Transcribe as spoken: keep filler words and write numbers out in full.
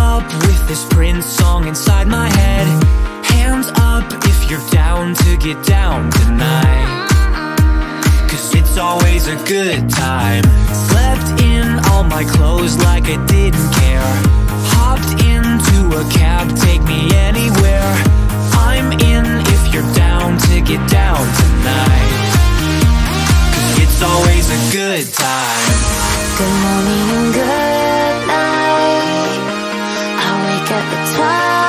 up with this Prince song inside my head. Hands up if you're down to get down tonight, 'cause it's always a good time. Slept in all my clothes like I didn't care. Hopped into a cab, take me anywhere. I'm in if you're down to get down tonight, 'cause it's always a good time. Good morning and good night. I wake up at twilight.